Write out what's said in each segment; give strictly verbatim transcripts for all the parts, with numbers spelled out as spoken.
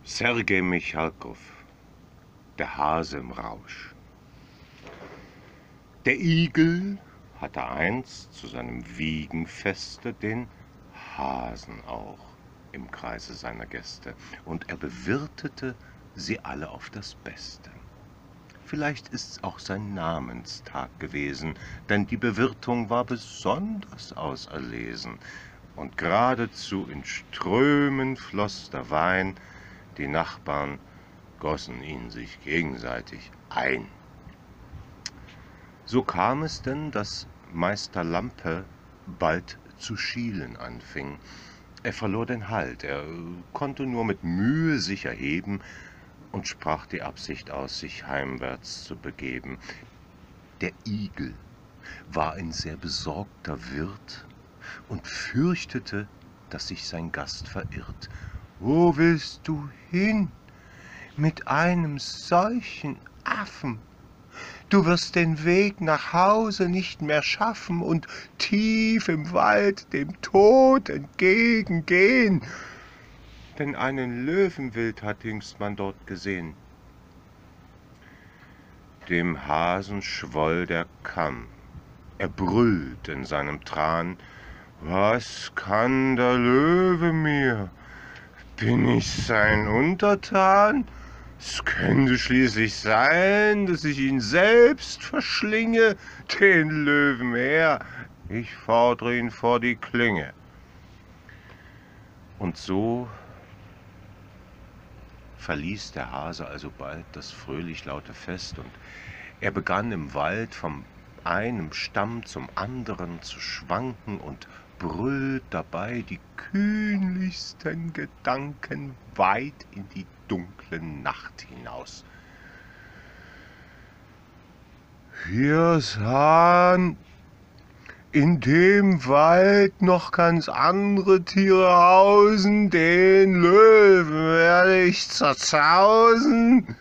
Sergej Michalkow, der Hase im Rausch. Der Igel hatte einst zu seinem Wiegenfeste den Hasen auch im Kreise seiner Gäste, und er bewirtete sie alle auf das Beste. Vielleicht ist's auch sein Namenstag gewesen, denn die Bewirtung war besonders auserlesen, und geradezu in Strömen floß der Wein, die Nachbarn gossen ihn sich gegenseitig ein. So kam es denn, dass Meister Lampe bald zu schielen anfing. Er verlor den Halt, er konnte nur mit Mühe sich erheben und sprach die Absicht aus, sich heimwärts zu begeben. Der Igel war ein sehr besorgter Wirt und fürchtete, dass sich sein Gast verirrt. »Wo willst du hin mit einem solchen Affen? Du wirst den Weg nach Hause nicht mehr schaffen und tief im Wald dem Tod entgegengehen, denn einen Löwenwild hat jüngst man dort gesehen.« Dem Hasen schwoll der Kamm, er brüllt in seinem Tran: »Was kann der Löwe mir? Bin ich sein Untertan? Es könnte schließlich sein, dass ich ihn selbst verschlinge, den Löwen her, ich fordere ihn vor die Klinge.« Und so verließ der Hase alsobald das fröhlich laute Fest, und er begann im Wald vom einem Stamm zum anderen zu schwanken und brüllt dabei die kühnlichsten Gedanken weit in die dunkle Nacht hinaus. Wir sahen in dem Wald noch ganz andere Tiere hausen, den Löwen werde ich zerzausen.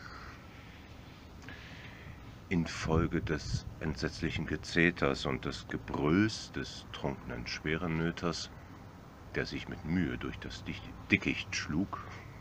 Infolge des entsetzlichen Gezeters und des Gebrülls des trunkenen Schwerenöters, der sich mit Mühe durch das Dickicht schlug,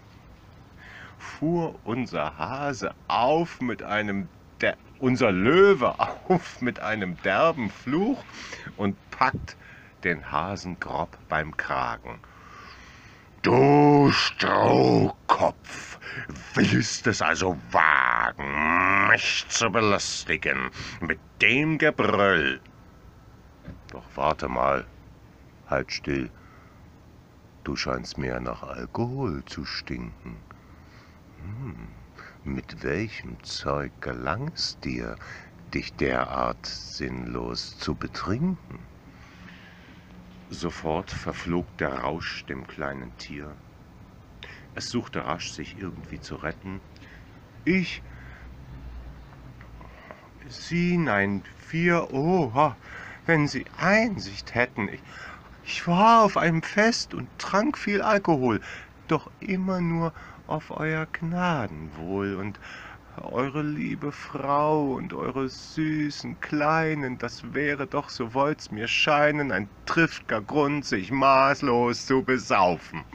fuhr unser Hase auf mit einem, der, unser Löwe auf mit einem derben Fluch und packt den Hasen grob beim Kragen. »Du Strohkopf, willst es also wagen, mich zu belustigen mit dem Gebrüll? Doch warte mal, halt still, du scheinst mehr nach Alkohol zu stinken. Hm, mit welchem Zeug gelang es dir, dich derart sinnlos zu betrinken?« Sofort verflog der Rausch dem kleinen Tier. Es suchte rasch, sich irgendwie zu retten. »Ich, Sie, nein, wir, oh, wenn Sie Einsicht hätten. Ich, ich war auf einem Fest und trank viel Alkohol, doch immer nur auf euer Gnadenwohl, und eure liebe Frau und eure süßen Kleinen, das wäre doch, so wollt's mir scheinen, ein triftiger Grund, sich maßlos zu besaufen.«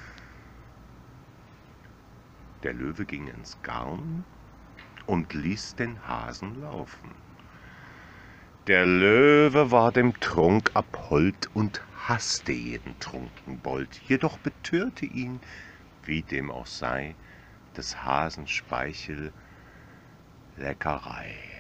Der Löwe ging ins Garn und ließ den Hasen laufen. Der Löwe war dem Trunk abhold und hasste jeden Trunkenbold, jedoch betörte ihn, wie dem auch sei, des Hasen Speichel Leckerei.